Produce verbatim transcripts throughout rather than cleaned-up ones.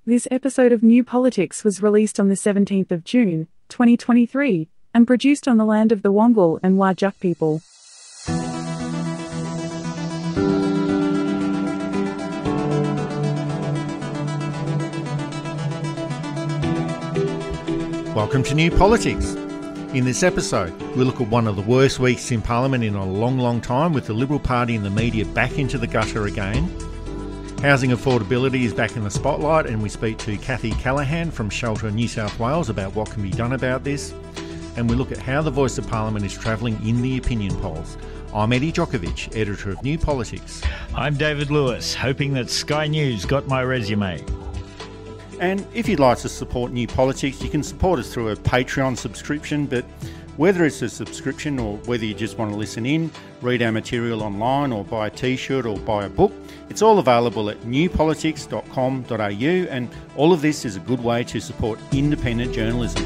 This episode of New Politics was released on the seventeenth of June, twenty twenty-three, and produced on the land of the Wongal and Whadjuk people. Welcome to New Politics. In this episode, we look at one of the worst weeks in Parliament in a long, long time, with the Liberal Party and the media back into the gutter again. Housing affordability is back in the spotlight, and we speak to Katy Gallagher from Shelter New South Wales about what can be done about this. And we look at how the voice of Parliament is travelling in the opinion polls. I'm Eddie Djokovic, editor of New Politics. I'm David Lewis, hoping that Sky News got my resume. And if you'd like to support New Politics, you can support us through a Patreon subscription, but whether it's a subscription or whether you just want to listen in, read our material online or buy a t-shirt or buy a book, it's all available at new politics dot com dot a u, and all of this is a good way to support independent journalism.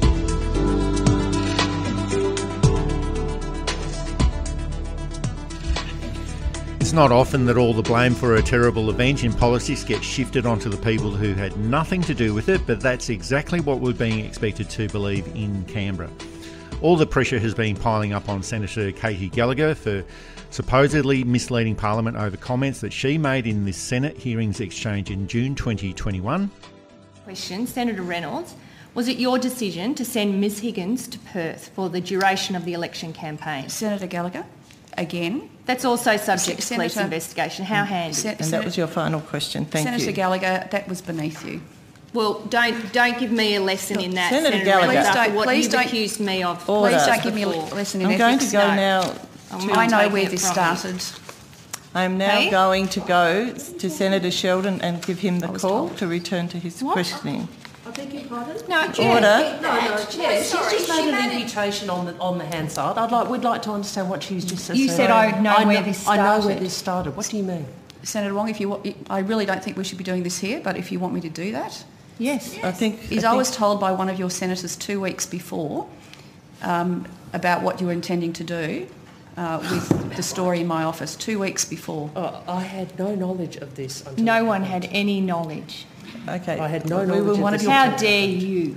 It's not often that all the blame for a terrible event in politics gets shifted onto the people who had nothing to do with it, but that's exactly what we're being expected to believe in Canberra. All the pressure has been piling up on Senator Katy Gallagher for supposedly misleading Parliament over comments that she made in this Senate hearings exchange in June twenty twenty-one. Question, Senator Reynolds, was it your decision to send Miz Higgins to Perth for the duration of the election campaign? Senator Gallagher, again. That's also subject to police Senator, investigation. How handy? Sen- and that was your final question. Thank Senator you. Senator Gallagher, that was beneath you. Well, don't don't give me a lesson in that, Senator Senator Gallagher. Reynolds, Please after don't- what please you've don't- accused me of. Order. Please don't give me a before. lesson in I'm going to ethics. go No. now. I'm I know taking where it this from started. I am now Hey? going to go to Senator Sheldon and give him the was call told. to return to his What? questioning. I beg your pardon? No, Chair. Order. No, no, Chair. She's sorry, just she made an made it- imputation on the on the Hansard. I'd like we'd like to understand what she's just said. You said I know I where this I know where started. this started. What do you mean? Senator Wong, if you, wa- I really don't think we should be doing this here, but if you want me to do that. Yes. I think. Is I, I think was told by one of your senators two weeks before um, about what you were intending to do uh, with the story in my office, two weeks before. Oh, I had no knowledge of this. Until No one had any knowledge. okay. I had no we knowledge will of one this. your How dare you?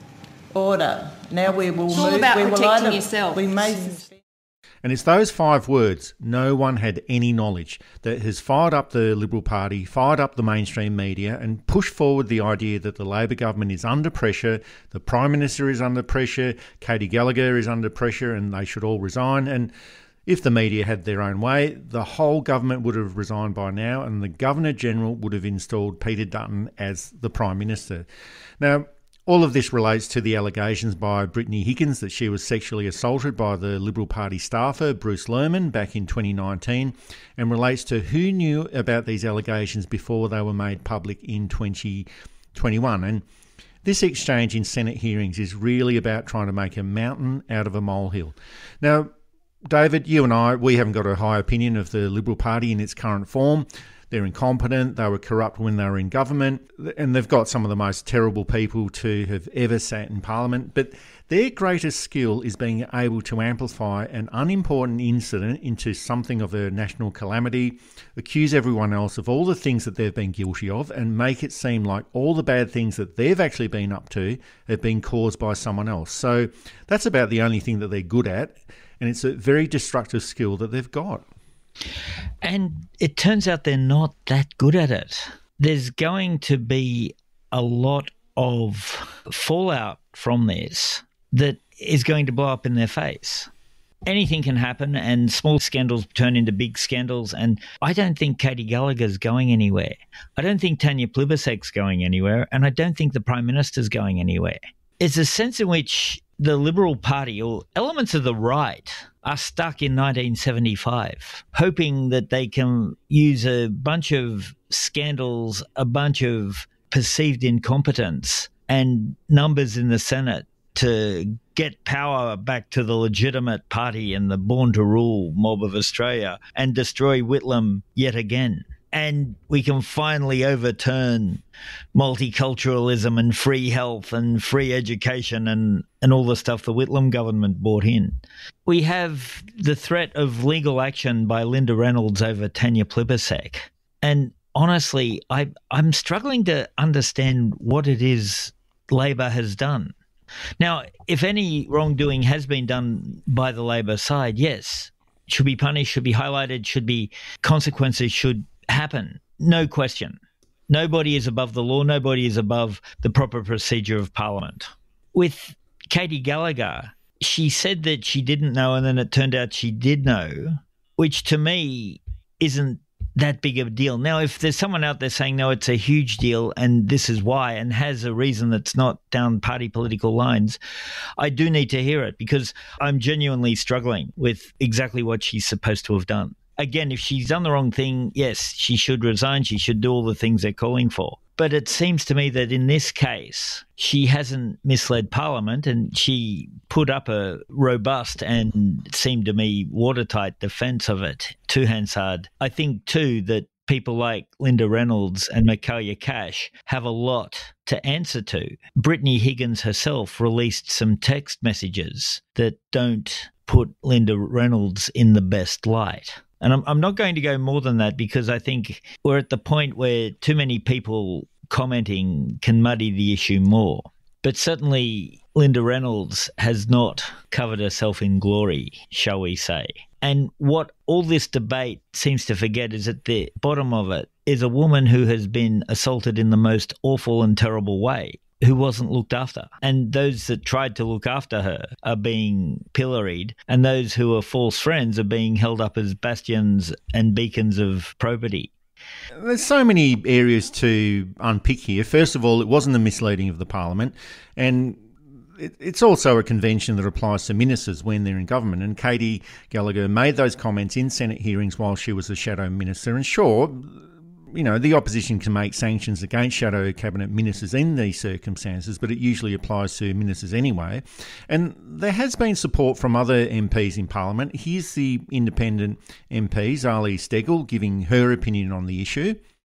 order. Now we will It's move. all about we will protecting either, yourself. We may. And it's those five words, no one had any knowledge, that has fired up the Liberal Party, fired up the mainstream media, and pushed forward the idea that the Labor government is under pressure, the Prime Minister is under pressure, Katy Gallagher is under pressure, and they should all resign. And if the media had their own way, the whole government would have resigned by now, and the Governor-General would have installed Peter Dutton as the Prime Minister. Now, all of this relates to the allegations by Brittany Higgins that she was sexually assaulted by the Liberal Party staffer Bruce Lerman back in twenty nineteen, and relates to who knew about these allegations before they were made public in twenty twenty-one. And this exchange in Senate hearings is really about trying to make a mountain out of a molehill. Now, David, you and I, we haven't got a high opinion of the Liberal Party in its current form. They're incompetent, they were corrupt when they were in government, and they've got some of the most terrible people to have ever sat in Parliament. But their greatest skill is being able to amplify an unimportant incident into something of a national calamity, accuse everyone else of all the things that they've been guilty of, and make it seem like all the bad things that they've actually been up to have been caused by someone else. So that's about the only thing that they're good at, and it's a very destructive skill that they've got. And it turns out they're not that good at it. There's going to be a lot of fallout from this that is going to blow up in their face. Anything can happen, and small scandals turn into big scandals. And I don't think Katy Gallagher's going anywhere. I don't think Tanya Plibersek's going anywhere. And I don't think the Prime Minister's going anywhere. It's a sense in which the Liberal Party, or elements of the right, are stuck in nineteen seventy-five, hoping that they can use a bunch of scandals, a bunch of perceived incompetence, and numbers in the Senate to get power back to the legitimate party and the born-to-rule mob of Australia and destroy Whitlam yet again. And we can finally overturn multiculturalism and free health and free education and, and all the stuff the Whitlam government brought in. We have the threat of legal action by Linda Reynolds over Tanya Plibersek. And honestly, I, I'm struggling to understand what it is Labor has done. Now, if any wrongdoing has been done by the Labor side, yes, should be punished, should be highlighted, should be consequences should happen. No question. Nobody is above the law. Nobody is above the proper procedure of Parliament. With Katy Gallagher, she said that she didn't know, and then it turned out she did know, which to me isn't that big of a deal. Now, if there's someone out there saying, no, it's a huge deal and this is why, and has a reason that's not down party political lines, I do need to hear it, because I'm genuinely struggling with exactly what she's supposed to have done. Again, if she's done the wrong thing, yes, she should resign. She should do all the things they're calling for. But it seems to me that in this case, she hasn't misled Parliament, and she put up a robust and, it seemed to me, watertight defence of it to Hansard. I think, too, that people like Linda Reynolds and Michaelia Cash have a lot to answer to. Brittany Higgins herself released some text messages that don't put Linda Reynolds in the best light. And I'm, I'm not going to go more than that, because I think we're at the point where too many people commenting can muddy the issue more. But certainly Linda Reynolds has not covered herself in glory, shall we say. And what all this debate seems to forget is at the bottom of it is a woman who has been assaulted in the most awful and terrible way, who wasn't looked after. And those that tried to look after her are being pilloried, and those who are false friends are being held up as bastions and beacons of probity. There's so many areas to unpick here. First of all, it wasn't the misleading of the Parliament, and it's also a convention that applies to ministers when they're in government. And Katy Gallagher made those comments in Senate hearings while she was a shadow minister. And sure, you know, the opposition can make sanctions against shadow cabinet ministers in these circumstances, but it usually applies to ministers anyway. And there has been support from other M Ps in Parliament. Here's the independent M P, Zali Steggall, giving her opinion on the issue.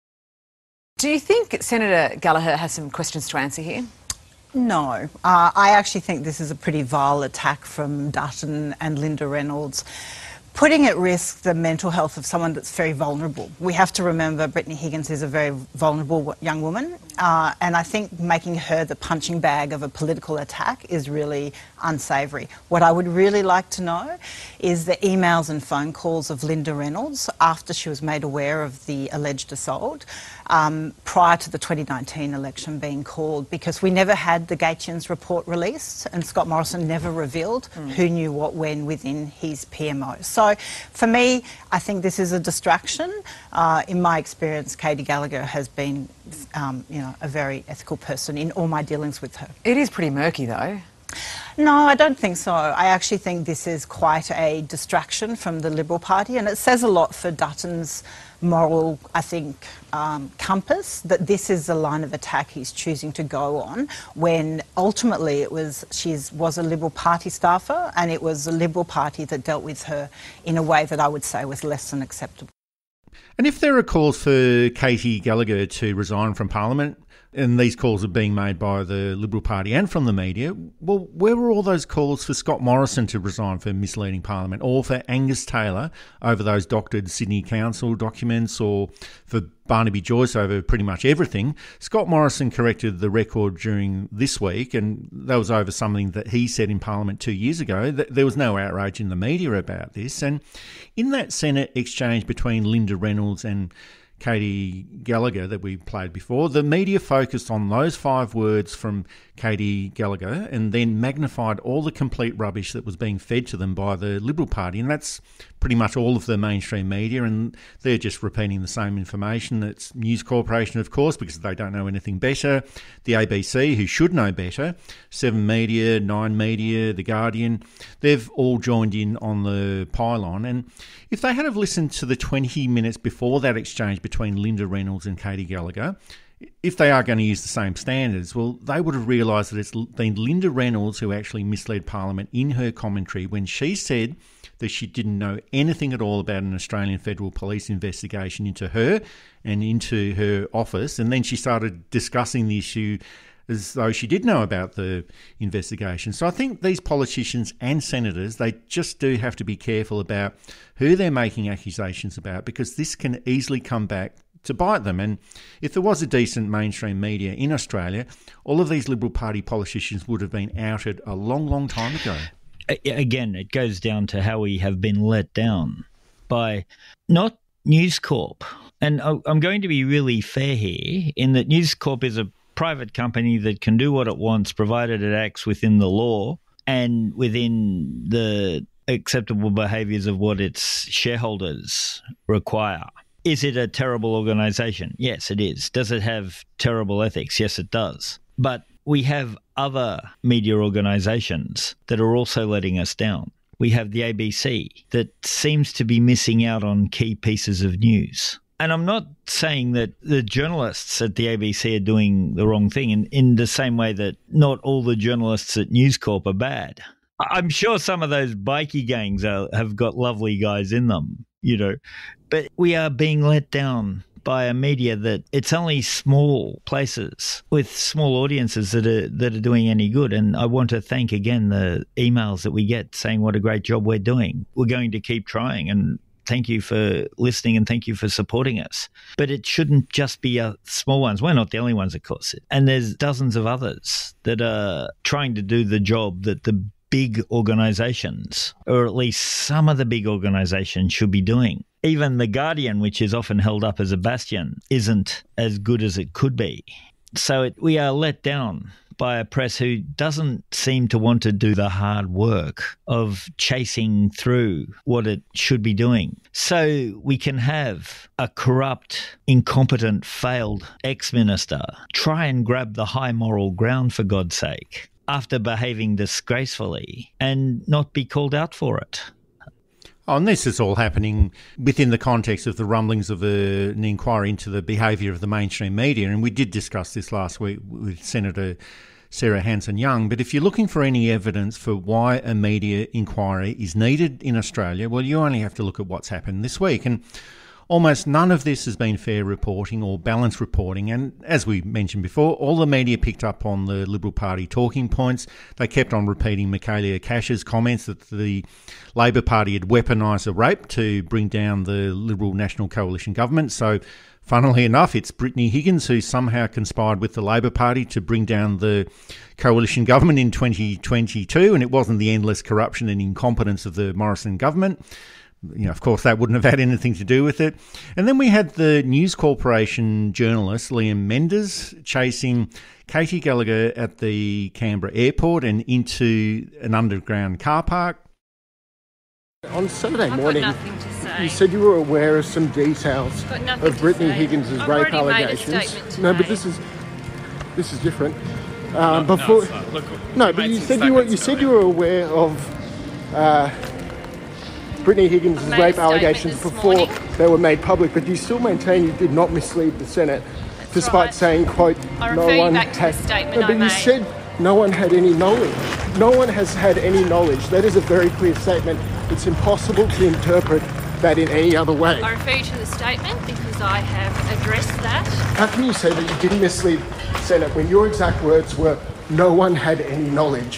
Do you think Senator Gallagher has some questions to answer here? No. Uh, I actually think this is a pretty vile attack from Dutton and Linda Reynolds, putting at risk the mental health of someone that's very vulnerable. We have to remember Brittany Higgins is a very vulnerable young woman, uh, and I think making her the punching bag of a political attack is really unsavoury. What I would really like to know is the emails and phone calls of Linda Reynolds after she was made aware of the alleged assault, um, prior to the twenty nineteen election being called, because we never had the Gaetians report released, and Scott Morrison never revealed mm. who knew what when within his P M O. So for me, I think this is a distraction. Uh, in my experience, Katy Gallagher has been, um, you know, a very ethical person in all my dealings with her. It is pretty murky, though. No, I don't think so. I actually think this is quite a distraction from the Liberal Party, and it says a lot for Dutton's moral, I think, um, compass, that this is the line of attack he's choosing to go on, when ultimately it was she was a Liberal Party staffer, and it was the Liberal Party that dealt with her in a way that I would say was less than acceptable. And if there are calls for Katy Gallagher to resign from Parliament, and these calls are being made by the Liberal Party and from the media, well, where were all those calls for Scott Morrison to resign for misleading Parliament, or for Angus Taylor over those doctored Sydney Council documents, or for Barnaby Joyce over pretty much everything? Scott Morrison corrected the record during this week, and that was over something that he said in Parliament two years ago. There was no outrage in the media about this. And in that Senate exchange between Linda Reynolds and Katy Gallagher that we played before, the media focused on those five words from Katy Gallagher and then magnified all the complete rubbish that was being fed to them by the Liberal Party. And that's pretty much all of the mainstream media, and they're just repeating the same information. It's News Corporation, of course, because they don't know anything better, the A B C, who should know better, Seven Media, Nine Media, The Guardian. They've all joined in on the pylon. And if they had have listened to the twenty minutes before that exchange between Linda Reynolds and Katy Gallagher, if they are going to use the same standards, well, they would have realised that it's been Linda Reynolds who actually misled Parliament in her commentary when she said that she didn't know anything at all about an Australian Federal Police investigation into her and into her office. And then she started discussing the issue as though she did know about the investigation. So I think these politicians and senators, they just do have to be careful about who they're making accusations about, because this can easily come back to bite them. And if there was a decent mainstream media in Australia, all of these Liberal Party politicians would have been outed a long, long time ago. Again, it goes down to how we have been let down by not News Corp. And I'm going to be really fair here in that News Corp is a private company that can do what it wants provided it acts within the law and within the acceptable behaviours of what its shareholders require. Is it a terrible organisation? Yes, it is. Does it have terrible ethics? Yes, it does. But we have other media organisations that are also letting us down. We have the A B C that seems to be missing out on key pieces of news. And I'm not saying that the journalists at the A B C are doing the wrong thing in, in the same way that not all the journalists at News Corp are bad. I'm sure some of those bikie gangs are, have got lovely guys in them, you know, but we are being let down by a media that it's only small places with small audiences that are that are doing any good. And I want to thank again the emails that we get saying what a great job we're doing. We're going to keep trying, and thank you for listening and thank you for supporting us. But it shouldn't just be uh, small ones. We're not the only ones, of course. And there's dozens of others that are trying to do the job that the big organisations, or at least some of the big organisations, should be doing. Even The Guardian, which is often held up as a bastion, isn't as good as it could be. So it, we are let down by a press who doesn't seem to want to do the hard work of chasing through what it should be doing. So we can have a corrupt, incompetent, failed ex-minister try and grab the high moral ground, for God's sake, after behaving disgracefully, and not be called out for it. Oh, and this is all happening within the context of the rumblings of a, an inquiry into the behaviour of the mainstream media. And we did discuss this last week with Senator Sarah Hanson-Young. But if you're looking for any evidence for why a media inquiry is needed in Australia, well, you only have to look at what's happened this week. And almost none of this has been fair reporting or balanced reporting. And as we mentioned before, all the media picked up on the Liberal Party talking points. They kept on repeating Michaelia Cash's comments that the Labor Party had weaponised a rape to bring down the Liberal National Coalition government. So funnily enough, it's Brittany Higgins who somehow conspired with the Labor Party to bring down the coalition government in twenty twenty-two. And it wasn't the endless corruption and incompetence of the Morrison government. You know, of course, that wouldn't have had anything to do with it. And then we had the News Corporation journalist, Liam Mendes, chasing Katy Gallagher at the Canberra airport and into an underground car park. On Saturday I've morning, got nothing to say. You said you were aware of some details of Brittany Higgins' rape already allegations. Made a statement no, but today. this is this is different. No, Um, no, before, it's not. Look, no, we but made you some said you were you statements said today. you were aware of uh, Brittany Higgins' I made a rape statement allegations this before morning. they were made public, but you still maintain you did not mislead the Senate, That's despite right. saying, "quote, I no refer you one back to the had." statement no, I but you made. said no one had any knowledge. No one has had any knowledge. That is a very clear statement. It's impossible to interpret that in any other way. I refer you to the statement because I have addressed that. How can you say that you didn't mislead the Senate when your exact words were, "No one had any knowledge"?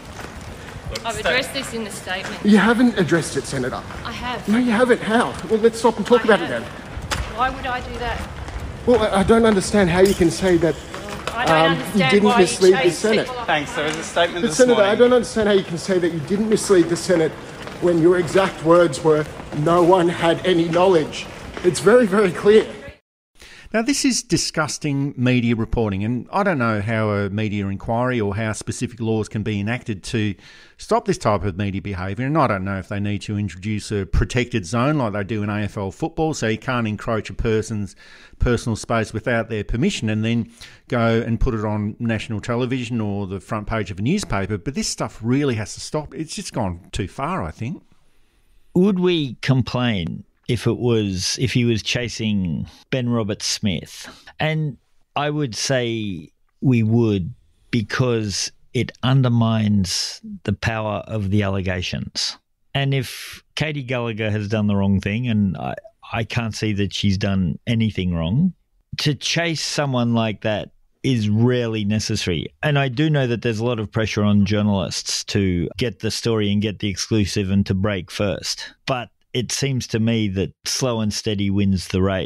I've addressed this in the statement. You haven't addressed it, Senator. I have. No, you haven't. How? Well, let's stop and talk I about have. it then. Why would I do that? Well, I I don't understand how you can say that I don't um, you understand didn't why mislead you the chase Senate. people off. Thanks. There was a statement But this Senator, morning. I don't understand how you can say that you didn't mislead the Senate when your exact words were, "No one had any knowledge." It's very, very clear. Now, this is disgusting media reporting, and I don't know how a media inquiry or how specific laws can be enacted to stop this type of media behaviour, and I don't know if they need to introduce a protected zone like they do in A F L football, so you can't encroach a person's personal space without their permission and then go and put it on national television or the front page of a newspaper. But this stuff really has to stop. It's just gone too far, I think. Would we complain if it was if he was chasing Ben Roberts-Smith? And I would say we would, because it undermines the power of the allegations. And if Katy Gallagher has done the wrong thing, and I, I can't see that she's done anything wrong, to chase someone like that is rarely necessary. And I do know that there's a lot of pressure on journalists to get the story and get the exclusive and to break first. But it seems to me that slow and steady wins the race.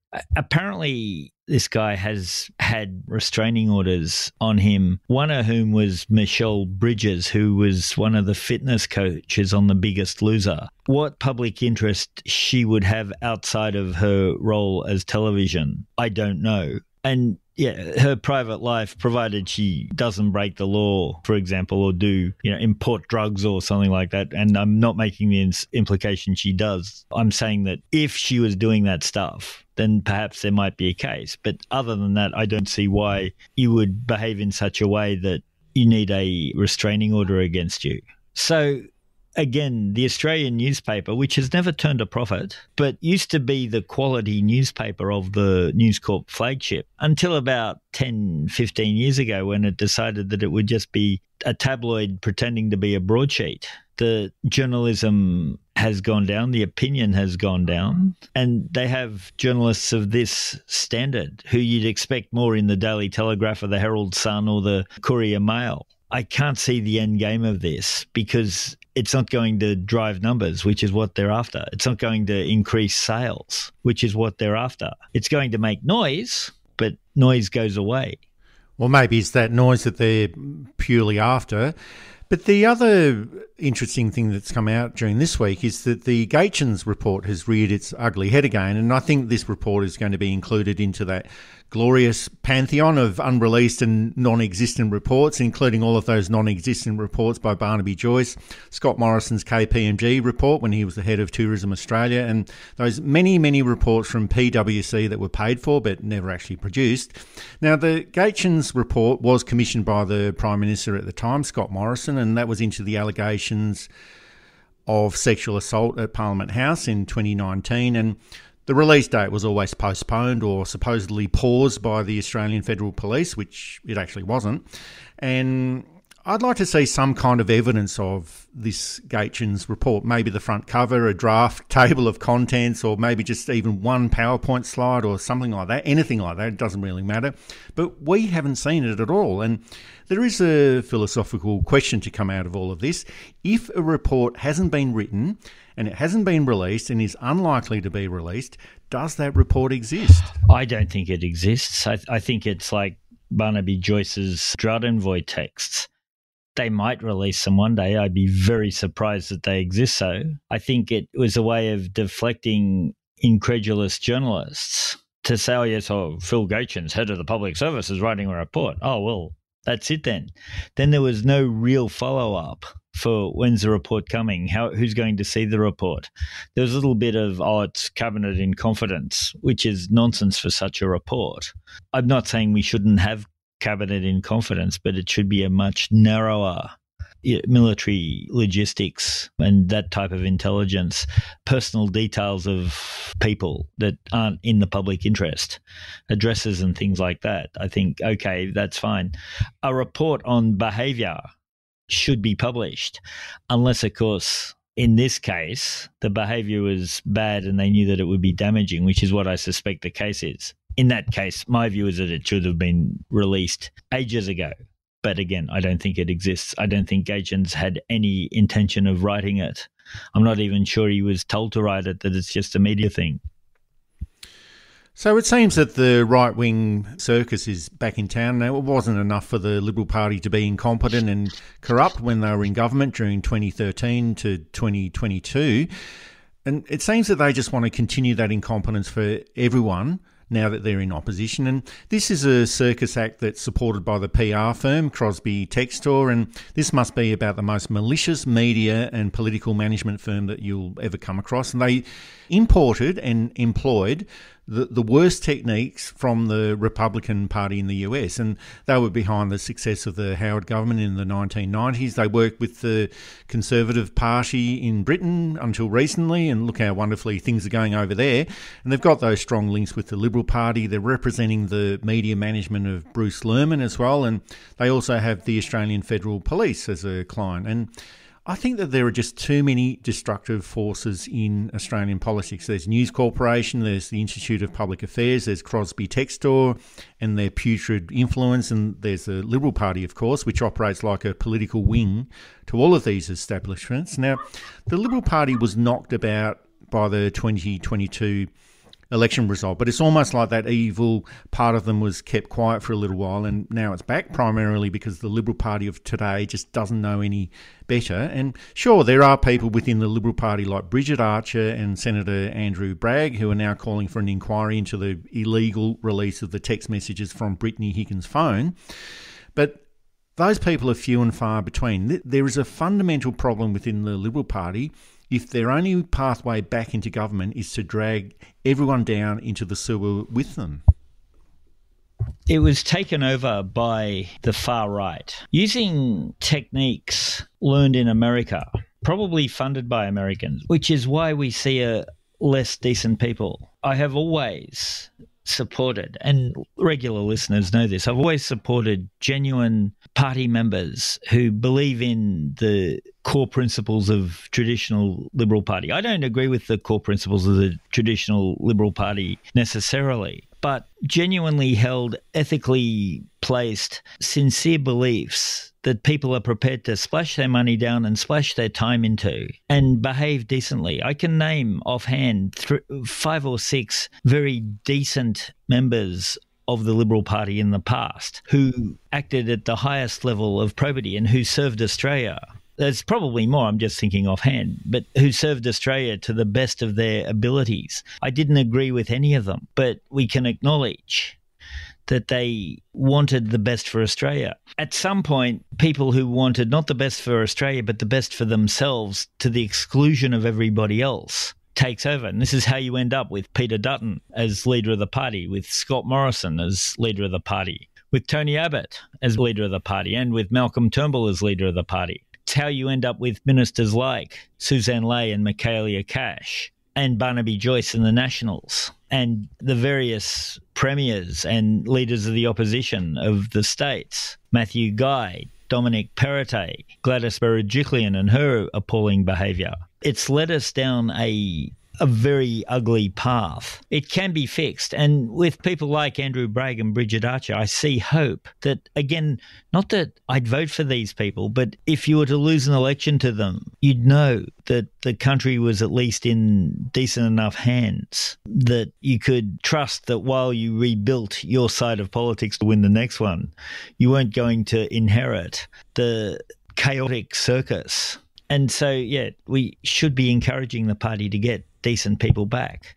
Apparently, this guy has had restraining orders on him, one of whom was Michelle Bridges, who was one of the fitness coaches on The Biggest Loser. What public interest she would have outside of her role as television, I don't know. And yeah, her private life, provided she doesn't break the law, for example, or do, you know, import drugs or something like that. And I'm not making the implication she does. I'm saying that if she was doing that stuff, then perhaps there might be a case. But other than that, I don't see why you would behave in such a way that you need a restraining order against you. So again, the Australian newspaper, which has never turned a profit, but used to be the quality newspaper of the News Corp flagship until about ten, fifteen years ago, when it decided that it would just be a tabloid pretending to be a broadsheet. The journalism has gone down, the opinion has gone down, and they have journalists of this standard who you'd expect more in the Daily Telegraph or the Herald Sun or the Courier Mail. I can't see the end game of this because it's not going to drive numbers, which is what they're after. It's not going to increase sales, which is what they're after. It's going to make noise, but noise goes away. Well, maybe it's that noise that they're purely after. But the other interesting thing that's come out during this week is that the Gatchens report has reared its ugly head again, and I think this report is going to be included into that glorious pantheon of unreleased and non-existent reports, including all of those non-existent reports by Barnaby Joyce, Scott Morrison's K P M G report when he was the head of Tourism Australia, and those many, many reports from P W C that were paid for but never actually produced. Now, the Gatchens report was commissioned by the Prime Minister at the time, Scott Morrison, and that was into the allegations of sexual assault at Parliament House in twenty nineteen, and the release date was always postponed or supposedly paused by the Australian Federal Police, which it actually wasn't. And I'd like to see some kind of evidence of this Gatchens report, maybe the front cover, a draft table of contents, or maybe just even one PowerPoint slide or something like that, anything like that. It doesn't really matter. But we haven't seen it at all. And there is a philosophical question to come out of all of this. If a report hasn't been written and it hasn't been released and is unlikely to be released, does that report exist? I don't think it exists. I, I think it's like Barnaby Joyce's drought envoy texts. They might release them one day. I'd be very surprised that they exist so. I think it was a way of deflecting incredulous journalists to say, oh, yes, oh, Phil Gatchens, head of the public service, is writing a report. Oh, well, that's it then. Then there was no real follow-up for when's the report coming, how who's going to see the report. There was a little bit of, oh, it's cabinet in confidence, which is nonsense for such a report. I'm not saying we shouldn't have cabinet in confidence, but it should be a much narrower military logistics and that type of intelligence, personal details of people that aren't in the public interest, addresses and things like that. I think, okay, that's fine. A report on behaviour should be published, unless, of course, in this case, the behaviour was bad and they knew that it would be damaging, which is what I suspect the case is. In that case, my view is that it should have been released ages ago. But again, I don't think it exists. I don't think Gatchens had any intention of writing it. I'm not even sure he was told to write it, that it's just a media thing. So it seems that the right-wing circus is back in town now. It wasn't enough for the Liberal Party to be incompetent and corrupt when they were in government during twenty thirteen to twenty twenty-two. And it seems that they just want to continue that incompetence for everyone now that they're in opposition. And this is a circus act that's supported by the P R firm, Crosby Textor, and this must be about the most malicious media and political management firm that you'll ever come across. And they imported and employed the, the worst techniques from the Republican Party in the U S, and they were behind the success of the Howard government in the nineteen nineties. They worked with the Conservative Party in Britain until recently, and look how wonderfully things are going over there. And they've got those strong links with the Liberal Party. They're representing the media management of Bruce Lerman as well, and they also have the Australian Federal Police as a client. And I think that there are just too many destructive forces in Australian politics. There's News Corporation, there's the Institute of Public Affairs, there's Crosby Textor and their putrid influence, and there's the Liberal Party, of course, which operates like a political wing to all of these establishments. Now, the Liberal Party was knocked about by the twenty twenty-two election result. But it's almost like that evil part of them was kept quiet for a little while, and now it's back, primarily because the Liberal Party of today just doesn't know any better. And sure, there are people within the Liberal Party like Bridget Archer and Senator Andrew Bragg who are now calling for an inquiry into the illegal release of the text messages from Brittany Higgins' phone. But those people are few and far between. There is a fundamental problem within the Liberal Party if their only pathway back into government is to drag everyone down into the sewer with them. It was taken over by the far right, using techniques learned in America, probably funded by Americans, which is why we see a less decent people. I have always supported, and regular listeners know this, I've always supported genuine party members who believe in the core principles of traditional Liberal Party. I don't agree with the core principles of the traditional Liberal Party necessarily, but genuinely held, ethically placed, sincere beliefs that people are prepared to splash their money down and splash their time into and behave decently. I can name offhand th- five or six very decent members of the Liberal Party in the past who acted at the highest level of probity and who served Australia. There's probably more, I'm just thinking offhand, but who served Australia to the best of their abilities. I didn't agree with any of them, but we can acknowledge that they wanted the best for Australia. At some point, people who wanted not the best for Australia, but the best for themselves to the exclusion of everybody else takes over. And this is how you end up with Peter Dutton as leader of the party, with Scott Morrison as leader of the party, with Tony Abbott as leader of the party, and with Malcolm Turnbull as leader of the party. It's how you end up with ministers like Suzanne Ley and Michaelia Cash and Barnaby Joyce and the Nationals, and the various premiers and leaders of the opposition of the states, Matthew Guy, Dominic Perrottet, Gladys Berejiklian and her appalling behaviour. It's led us down a a very ugly path. It can be fixed. And with people like Andrew Bragg and Bridget Archer, I see hope that, again, not that I'd vote for these people, but if you were to lose an election to them, you'd know that the country was at least in decent enough hands, that you could trust that while you rebuilt your side of politics to win the next one, you weren't going to inherit the chaotic circus. And so, yeah, we should be encouraging the party to get decent people back.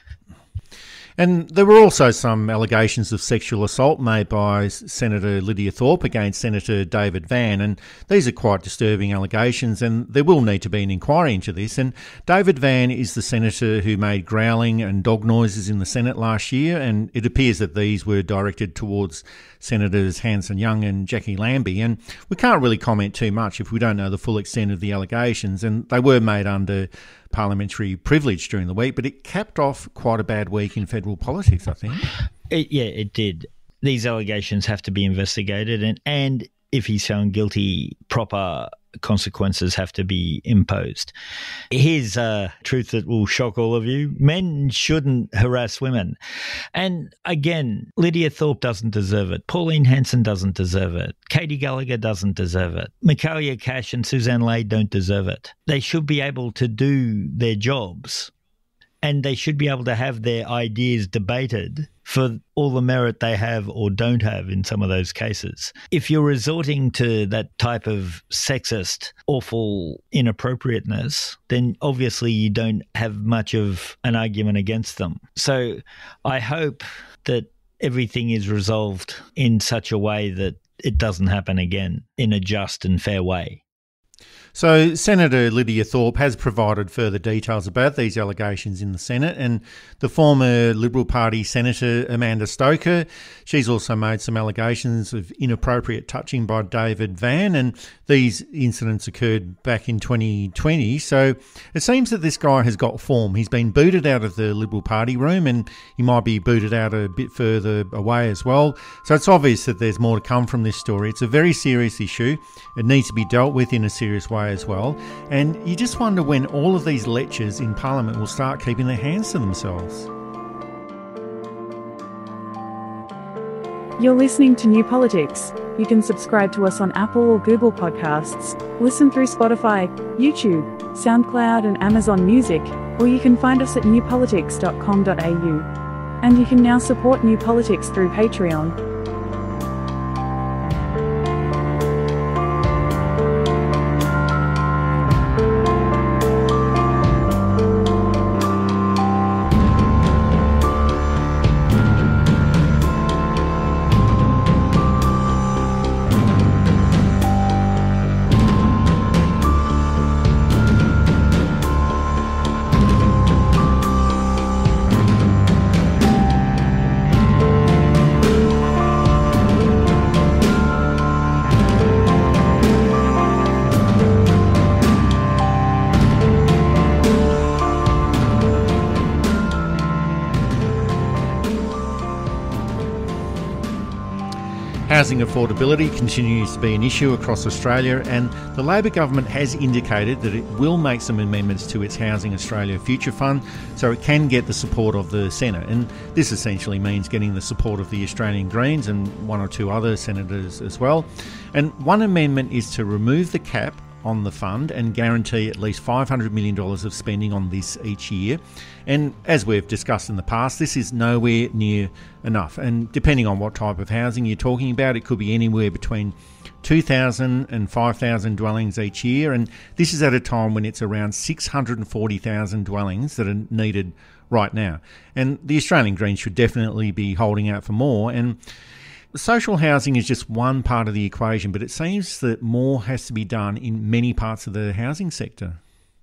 And there were also some allegations of sexual assault made by Senator Lydia Thorpe against Senator David Van, and these are quite disturbing allegations, and there will need to be an inquiry into this. And David Van is the senator who made growling and dog noises in the Senate last year, and it appears that these were directed towards Senators Hanson Young and Jackie Lambie, and we can't really comment too much if we don't know the full extent of the allegations, and they were made under parliamentary privilege during the week, but it capped off quite a bad week in federal politics, I think. It, yeah, it did. These allegations have to be investigated, and, and if he's found guilty, proper consequences have to be imposed. Here's a truth that will shock all of you. Men shouldn't harass women. And again, Lydia Thorpe doesn't deserve it. Pauline Hanson doesn't deserve it. Katy Gallagher doesn't deserve it. Michaelia Cash and Suzanne Ley don't deserve it. They should be able to do their jobs, and they should be able to have their ideas debated for all the merit they have or don't have in some of those cases. If you're resorting to that type of sexist, awful inappropriateness, then obviously you don't have much of an argument against them. So I hope that everything is resolved in such a way that it doesn't happen again in a just and fair way. So Senator Lydia Thorpe has provided further details about these allegations in the Senate, and the former Liberal Party Senator Amanda Stoker, she's also made some allegations of inappropriate touching by David Van, and these incidents occurred back in twenty twenty. So it seems that this guy has got form. He's been booted out of the Liberal Party room, and he might be booted out a bit further away as well. So it's obvious that there's more to come from this story. It's a very serious issue. It needs to be dealt with in a serious way as well, and you just wonder when all of these lechers in Parliament will start keeping their hands to themselves. You're listening to New Politics. You can subscribe to us on Apple or Google Podcasts, listen through Spotify, YouTube, SoundCloud and Amazon Music, or you can find us at new politics dot com dot a u. And you can now support New Politics through Patreon. Housing affordability continues to be an issue across Australia, and the Labor government has indicated that it will make some amendments to its Housing Australia Future Fund so it can get the support of the Senate. And this essentially means getting the support of the Australian Greens and one or two other senators as well. And one amendment is to remove the cap on the fund and guarantee at least five hundred million dollars of spending on this each year. And as we've discussed in the past, this is nowhere near enough. And depending on what type of housing you're talking about, it could be anywhere between two thousand and five thousand dwellings each year. And this is at a time when it's around six hundred forty thousand dwellings that are needed right now. And the Australian Greens should definitely be holding out for more. And social housing is just one part of the equation, but it seems that more has to be done in many parts of the housing sector.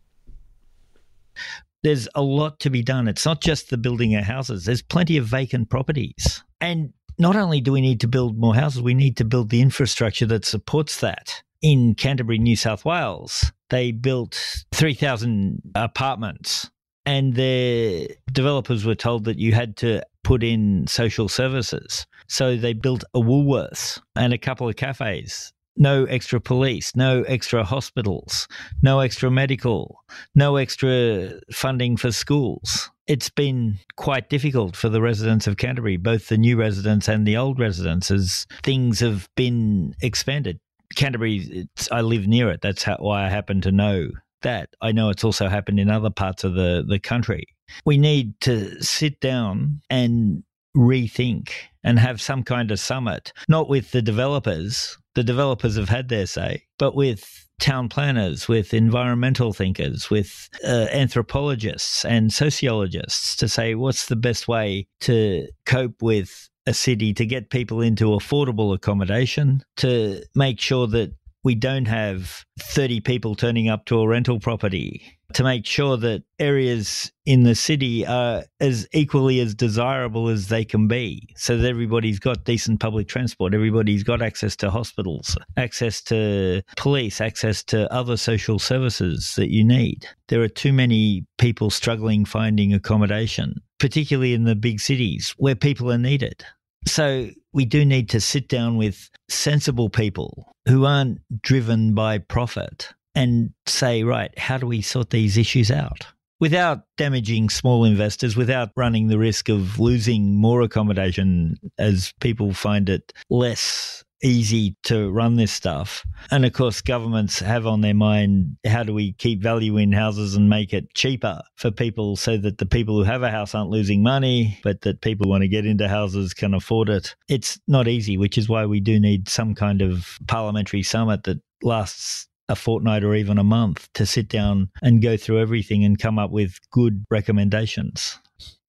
There's a lot to be done. It's not just the building of houses. There's plenty of vacant properties. And not only do we need to build more houses, we need to build the infrastructure that supports that. In Canterbury, New South Wales, they built three thousand apartments, and their developers were told that you had to put in social services. So they built a Woolworths and a couple of cafes. No extra police, no extra hospitals, no extra medical, no extra funding for schools. It's been quite difficult for the residents of Canterbury, both the new residents and the old residents, as things have been expanded. Canterbury, it's, I live near it. That's how, why I happen to know that. I know it's also happened in other parts of the, the country. We need to sit down and rethink and have some kind of summit, not with the developers. The developers have had their say, but with town planners, with environmental thinkers, with uh, anthropologists and sociologists to say what's the best way to cope with a city, to get people into affordable accommodation, to make sure that we don't have thirty people turning up to a rental property, to make sure that areas in the city are as equally as desirable as they can be, so that everybody's got decent public transport, everybody's got access to hospitals, access to police, access to other social services that you need. There are too many people struggling finding accommodation, particularly in the big cities where people are needed. So we do need to sit down with sensible people who aren't driven by profit and say, right, how do we sort these issues out without damaging small investors, without running the risk of losing more accommodation as people find it less easy to run this stuff. And of course, governments have on their mind, how do we keep value in houses and make it cheaper for people so that the people who have a house aren't losing money, but that people who want to get into houses can afford it. It's not easy, which is why we do need some kind of parliamentary summit that lasts a fortnight or even a month to sit down and go through everything and come up with good recommendations.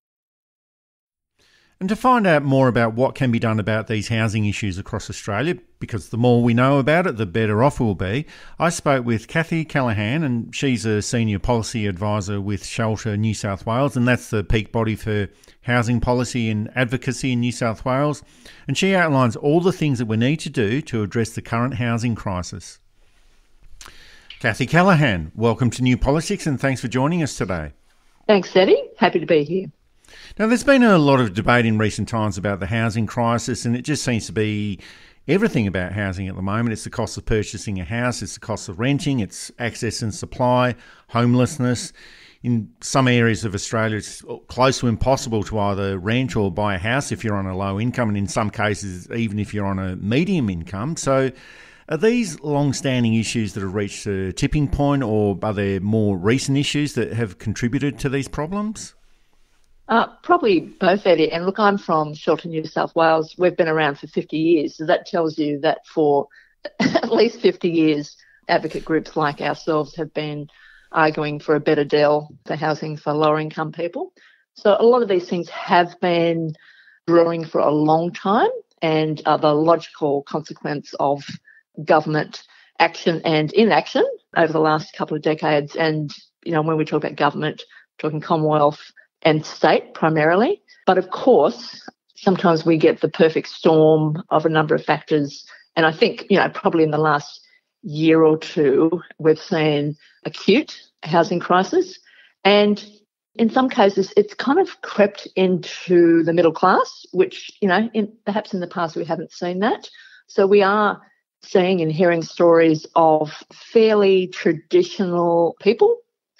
And to find out more about what can be done about these housing issues across Australia, because the more we know about it, the better off we'll be, I spoke with Katy Gallagher, and she's a senior policy advisor with Shelter New South Wales, and that's the peak body for housing policy and advocacy in New South Wales. And she outlines all the things that we need to do to address the current housing crisis. Katy Gallagher, welcome to New Politics, and thanks for joining us today. Thanks, Eddie. Happy to be here. Now, there's been a lot of debate in recent times about the housing crisis, and it just seems to be everything about housing at the moment. It's the cost of purchasing a house, it's the cost of renting, it's access and supply, homelessness. in some areas of Australia, it's close to impossible to either rent or buy a house if you're on a low income, and in some cases, even if you're on a medium income. So are these long-standing issues that have reached a tipping point, or are there more recent issues that have contributed to these problems? Uh, probably both, Eddie. And look, I'm from Shelton, New South Wales. We've been around for fifty years. So that tells you that for at least fifty years, advocate groups like ourselves have been arguing for a better deal for housing for lower income people. So a lot of these things have been brewing for a long time and are the logical consequence of government action and inaction over the last couple of decades. And, you know, when we talk about government, talking Commonwealth and state primarily. But of course, sometimes we get the perfect storm of a number of factors. And I think, you know, probably in the last year or two, we've seen acute housing crisis. And in some cases, it's kind of crept into the middle class, which, you know, in, perhaps in the past we haven't seen that. So we are seeing and hearing stories of fairly traditional people,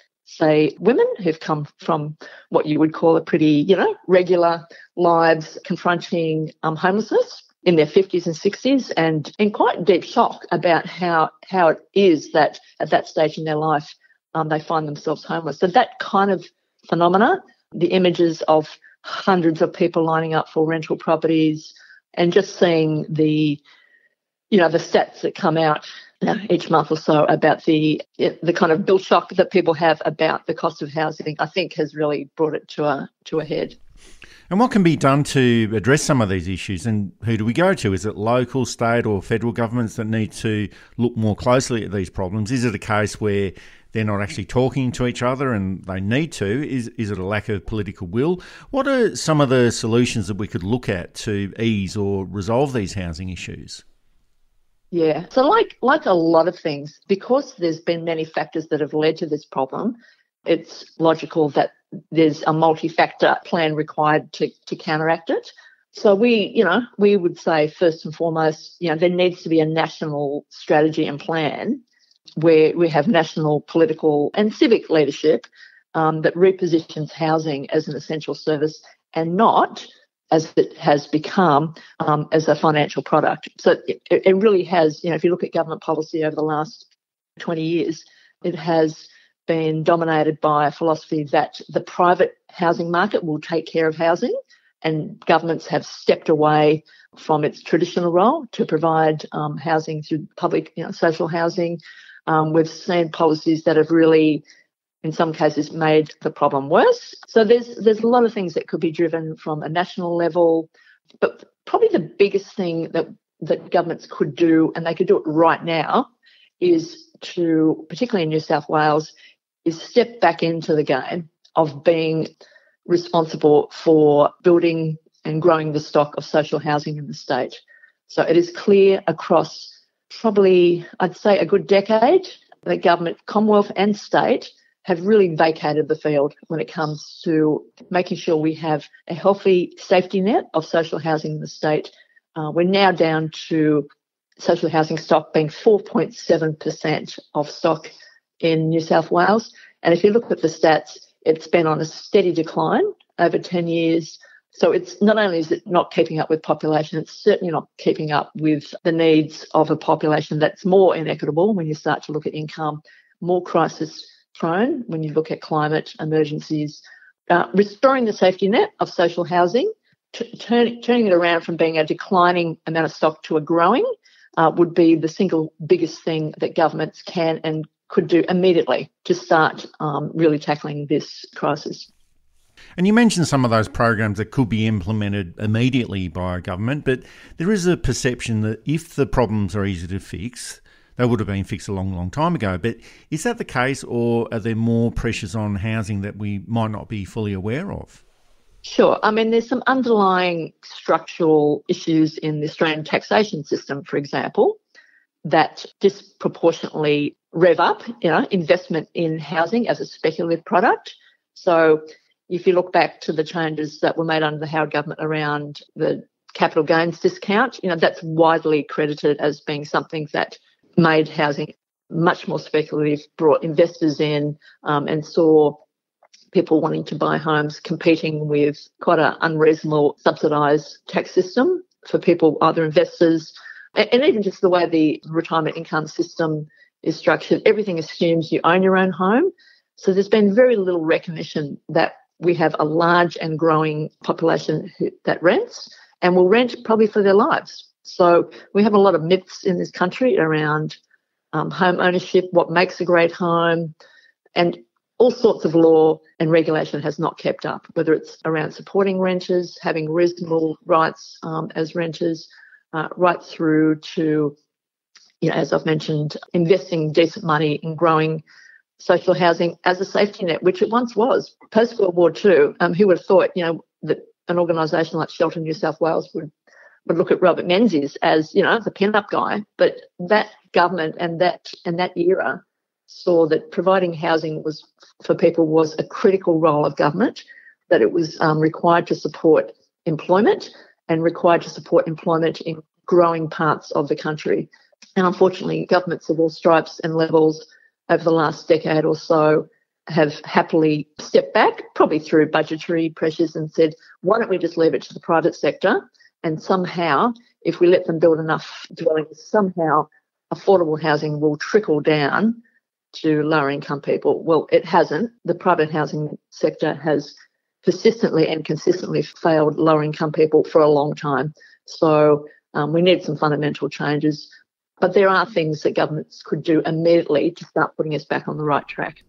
say women who've come from what you would call a pretty, you know, regular lives confronting um, homelessness in their fifties and sixties, and in quite deep shock about how how it is that at that stage in their life um, they find themselves homeless. So that kind of phenomena, the images of hundreds of people lining up for rental properties, and just seeing the, you know, the stats that come out, you know, each month or so about the the kind of bill shock that people have about the cost of housing, I think has really brought it to a to a head. And what can be done to address some of these issues, and who do we go to? Is it local, state or federal governments that need to look more closely at these problems? Is it a case where they're not actually talking to each other and they need to? Is is it a lack of political will? What are some of the solutions that we could look at to ease or resolve these housing issues? Yeah, so like like a lot of things, because there's been many factors that have led to this problem, it's logical that there's a multi-factor plan required to, to counteract it. So we, you know, we would say first and foremost, you know, there needs to be a national strategy and plan where we have national political and civic leadership um, that repositions housing as an essential service and not as it has become um, as a financial product. So it, it really has, you know, if you look at government policy over the last twenty years, it has been dominated by a philosophy that the private housing market will take care of housing, and governments have stepped away from its traditional role to provide um, housing through public, you know, social housing. Um, we've seen policies that have really, in some cases, made the problem worse. So there's there's a lot of things that could be driven from a national level, but probably the biggest thing that that governments could do, and they could do it right now, is to, particularly in New South Wales, is step back into the game of being responsible for building and growing the stock of social housing in the state. So it is clear across probably, I'd say, a good decade that government, Commonwealth and state, have really vacated the field when it comes to making sure we have a healthy safety net of social housing in the state. Uh, we're now down to social housing stock being four point seven percent of stock in New South Wales. And if you look at the stats, it's been on a steady decline over ten years. So it's not only is it not keeping up with population, it's certainly not keeping up with the needs of a population that's more inequitable when you start to look at income, more crisis prone when you look at climate emergencies. Uh, restoring the safety net of social housing, t- turn, turning it around from being a declining amount of stock to a growing uh, would be the single biggest thing that governments can and could do immediately to start um, really tackling this crisis. And you mentioned some of those programs that could be implemented immediately by a government, but there is a perception that if the problems are easy to fix, they would have been fixed a long, long time ago. But is that the case, or are there more pressures on housing that we might not be fully aware of? Sure. I mean, there's some underlying structural issues in the Australian taxation system, for example, that disproportionately rev up, you know, investment in housing as a speculative product. So if you look back to the changes that were made under the Howard government around the capital gains discount, you know, that's widely credited as being something that made housing much more speculative, brought investors in um, and saw people wanting to buy homes, competing with quite an unreasonable subsidised tax system for people, either investors, and, and even just the way the retirement income system is structured. Everything assumes you own your own home. So there's been very little recognition that we have a large and growing population who, that rents and will rent probably for their lives. So we have a lot of myths in this country around um, home ownership, what makes a great home, and all sorts of law and regulation has not kept up, whether it's around supporting renters, having reasonable rights um, as renters, uh, right through to, you know, as I've mentioned, investing decent money in growing social housing as a safety net, which it once was. Post-World War Two, um, who would have thought, you know, that an organisation like Shelter New South Wales would, would look at Robert Menzies as, you know, the pin-up guy. But that government and that and that era saw that providing housing was for people was a critical role of government, that it was um, required to support employment and required to support employment in growing parts of the country. And unfortunately, governments of all stripes and levels over the last decade or so have happily stepped back, probably through budgetary pressures, and said, why don't we just leave it to the private sector? And somehow, if we let them build enough dwellings, somehow affordable housing will trickle down to lower income people. Well, it hasn't. The private housing sector has persistently and consistently failed lower income people for a long time. So um, we need some fundamental changes. But there are things that governments could do immediately to start putting us back on the right track.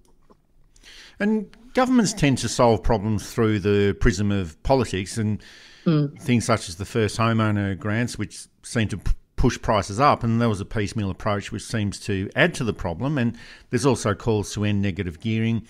And governments tend to solve problems through the prism of politics, and mm. things such as the first homeowner grants, which seem to p- push prices up, and there was a piecemeal approach which seems to add to the problem. And there's also calls to end negative gearing,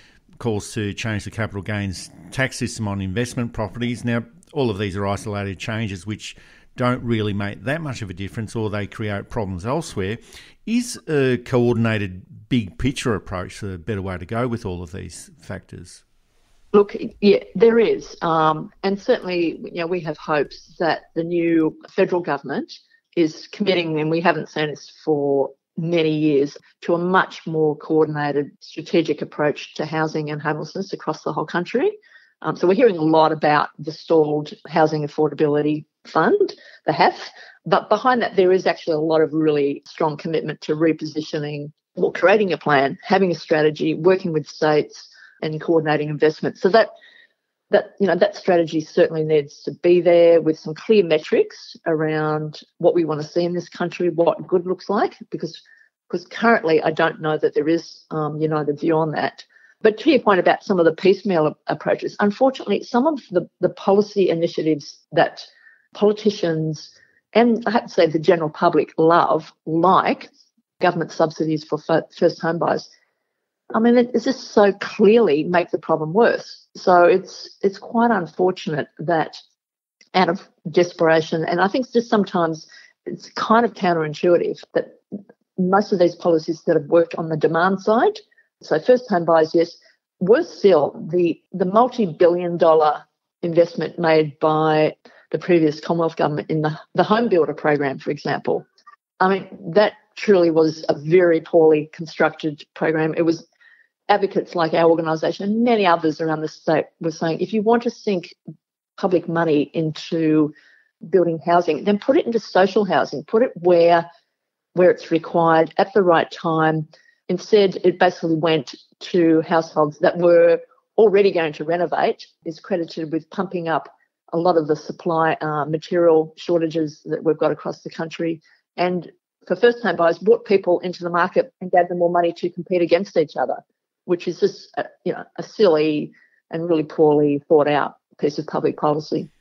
calls to change the capital gains tax system on investment properties. Now, all of these are isolated changes which don't really make that much of a difference, or they create problems elsewhere. Is a coordinated big picture approach the better way to go with all of these factors? Look, yeah, there is. Um, and certainly, you know, we have hopes that the new federal government is committing, and we haven't seen this for many years, to a much more coordinated strategic approach to housing and homelessness across the whole country. Um, so we're hearing a lot about the stalled Housing Affordability Fund, the H A F, but behind that there is actually a lot of really strong commitment to repositioning or creating a plan, having a strategy, working with states and coordinating investment. So that that you know that strategy certainly needs to be there with some clear metrics around what we want to see in this country, what good looks like, because because currently I don't know that there is um, united view on that. But to your point about some of the piecemeal approaches, unfortunately, some of the, the policy initiatives that politicians and I have to say the general public love, like government subsidies for first home buyers, I mean, it, it's just so clearly make the problem worse. So it's it's quite unfortunate that out of desperation, and I think it's just sometimes it's kind of counterintuitive that most of these policies that have worked on the demand side, so first home buyers, yes, worse still, the, the multi-billion dollar investment made by the previous Commonwealth government in the, the home builder program, for example. I mean, that truly was a very poorly constructed program. It was advocates like our organisation and many others around the state were saying, if you want to sink public money into building housing, then put it into social housing, put it where, where it's required at the right time. Instead, it basically went to households that were already going to renovate, is credited with pumping up a lot of the supply uh, material shortages that we've got across the country. And for first home buyers, brought people into the market and gave them more money to compete against each other, which is just a, you know, a silly and really poorly thought out piece of public policy.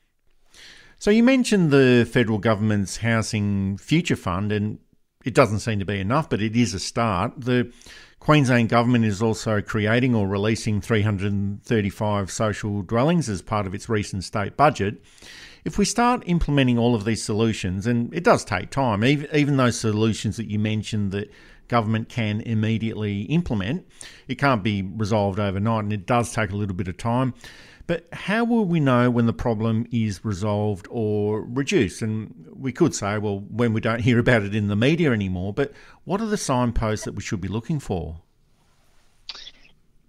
So you mentioned the federal government's Housing Future Fund, and it doesn't seem to be enough, but it is a start. The Queensland government is also creating or releasing three hundred thirty-five social dwellings as part of its recent state budget. If we start implementing all of these solutions, and it does take time, even, even those solutions that you mentioned that government can immediately implement, it can't be resolved overnight, and it does take a little bit of time. But how will we know when the problem is resolved or reduced? And we could say, well, when we don't hear about it in the media anymore, but what are the signposts that we should be looking for?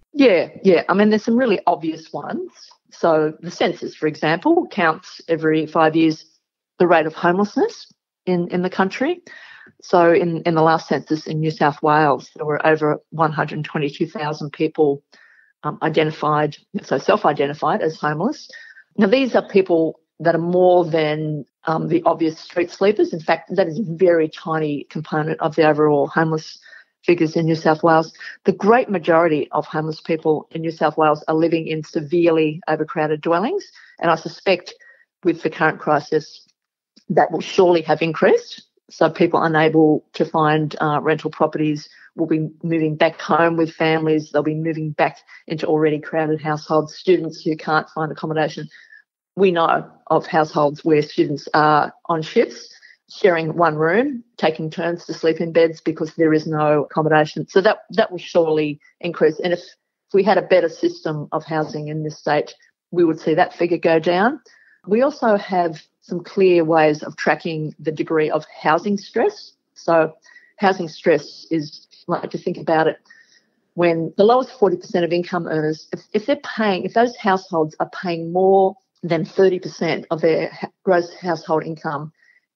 Yeah, yeah. I mean, there's some really obvious ones. So the census, for example, counts every five years the rate of homelessness in, in the country. So in, in the last census in New South Wales, there were over one hundred twenty-two thousand people um, identified, so self-identified as homeless. Now, these are people that are more than um, the obvious street sleepers. In fact, that is a very tiny component of the overall homeless figures in New South Wales. The great majority of homeless people in New South Wales are living in severely overcrowded dwellings, and I suspect with the current crisis that will surely have increased. So people unable to find uh, rental properties will be moving back home with families. They'll be moving back into already crowded households. Students who can't find accommodation. We know of households where students are on shifts, sharing one room, taking turns to sleep in beds because there is no accommodation. So that that will surely increase. And if, if we had a better system of housing in this state, we would see that figure go down. We also have some clear ways of tracking the degree of housing stress. So housing stress is, like to think about it, when the lowest forty percent of income earners, if, if they're paying, if those households are paying more than thirty percent of their gross household income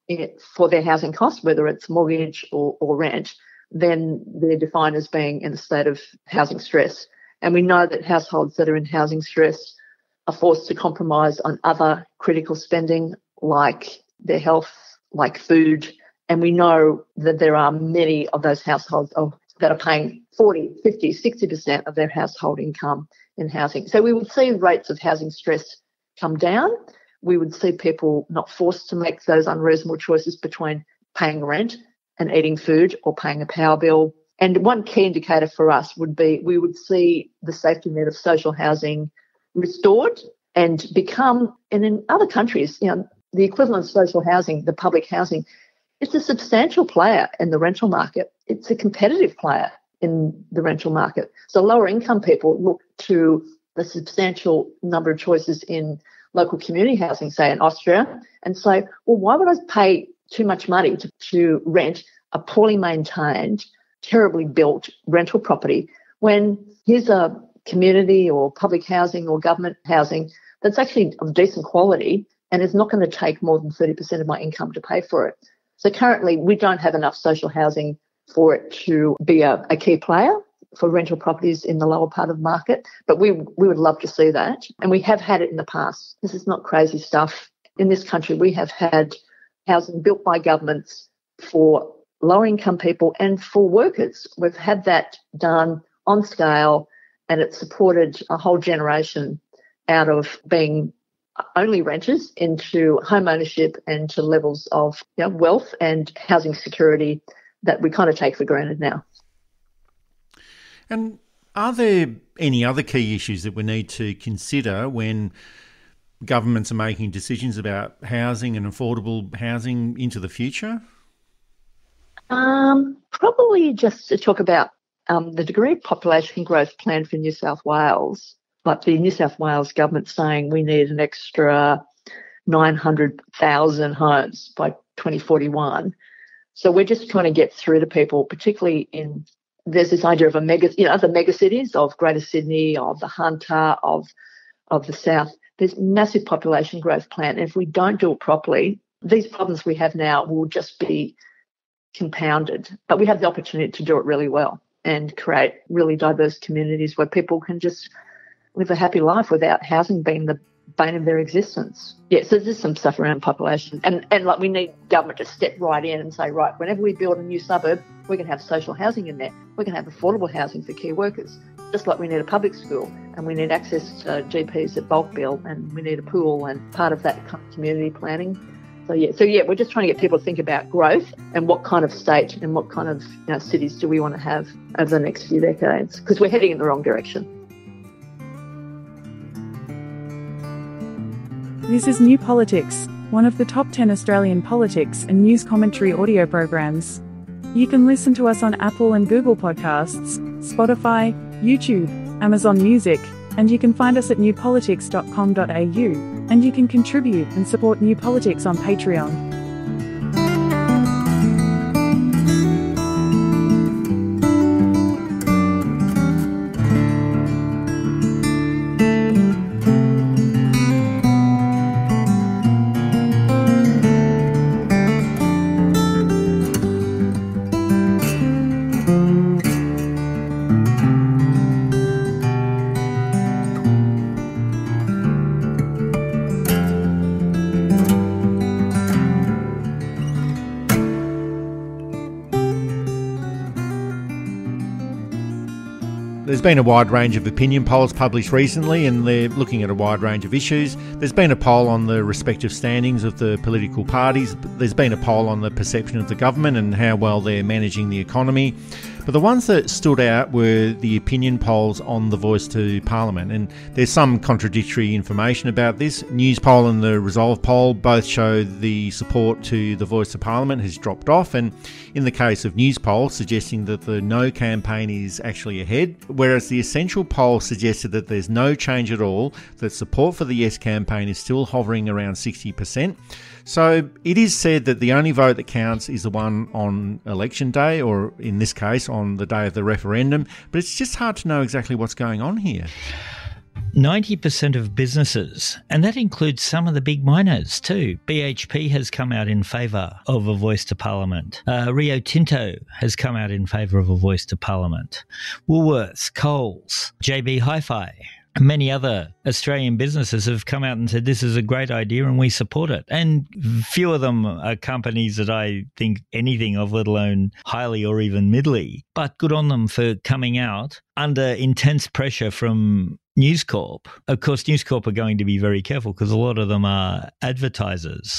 for their housing costs, whether it's mortgage or, or rent, then they're defined as being in a state of housing stress. And we know that households that are in housing stress are forced to compromise on other critical spending like their health, like food. And we know that there are many of those households that are paying forty, fifty, sixty percent of their household income in housing. So we would see rates of housing stress come down. We would see people not forced to make those unreasonable choices between paying rent and eating food or paying a power bill. And one key indicator for us would be we would see the safety net of social housing restored and become, and in other countries, you know, the equivalent of social housing, the public housing, it's a substantial player in the rental market. It's a competitive player in the rental market. So lower income people look to the substantial number of choices in local community housing, say in Austria, and say, well, why would I pay too much money to, to rent a poorly maintained, terribly built rental property when here's a community or public housing or government housing that's actually of decent quality and is not going to take more than thirty percent of my income to pay for it. So currently we don't have enough social housing for it to be a, a key player for rental properties in the lower part of the market, but we we would love to see that. And we have had it in the past. This is not crazy stuff. In this country, we have had housing built by governments for lower income people and for workers. We've had that done on scale, and it supported a whole generation out of being only renters into home ownership and to levels of, you know, wealth and housing security that we kind of take for granted now. And are there any other key issues that we need to consider when governments are making decisions about housing and affordable housing into the future? Um, probably just to talk about um, the degree of population growth planned for New South Wales. Like the New South Wales government saying we need an extra nine hundred thousand homes by twenty forty-one. So we're just trying to get through to people, particularly in, there's this idea of a mega, you know, the mega cities of Greater Sydney, of the Hunter, of of the South. There's massive population growth plan. And if we don't do it properly, these problems we have now will just be compounded. But we have the opportunity to do it really well and create really diverse communities where people can just live a happy life without housing being the bane of their existence. Yeah, so there's some stuff around population. And, and like we need government to step right in and say, right, whenever we build a new suburb, we can have social housing in there. We can have affordable housing for key workers, just like we need a public school and we need access to G Ps at bulk bill and we need a pool and part of that community planning. So yeah, so yeah, we're just trying to get people to think about growth and what kind of state and what kind of, you know, cities do we want to have over the next few decades, because we're heading in the wrong direction. This is New Politics, one of the top ten Australian politics and news commentary audio programs. You can listen to us on Apple and Google Podcasts, Spotify, YouTube, Amazon Music, and you can find us at new politics dot com dot a u, and you can contribute and support New Politics on Patreon. There's been a wide range of opinion polls published recently, and they're looking at a wide range of issues. There's been a poll on the respective standings of the political parties. There's been a poll on the perception of the government and how well they're managing the economy. But the ones that stood out were the opinion polls on the Voice to Parliament. And there's some contradictory information about this. News poll and the Resolve poll both show the support to the Voice to Parliament has dropped off. And in the case of News poll, suggesting that the No campaign is actually ahead, whereas the Essential poll suggested that there's no change at all, that support for the Yes campaign is still hovering around sixty percent. So it is said that the only vote that counts is the one on election day, or in this case, on the day of the referendum. But it's just hard to know exactly what's going on here. ninety percent of businesses, and that includes some of the big miners too. B H P has come out in favour of a Voice to Parliament. Uh, Rio Tinto has come out in favour of a Voice to Parliament. Woolworths, Coles, J B Hi-Fi, many other Australian businesses have come out and said this is a great idea and we support it. And few of them are companies that I think anything of, let alone highly or even middly. But good on them for coming out under intense pressure from News Corp. Of course, News Corp are going to be very careful because a lot of them are advertisers.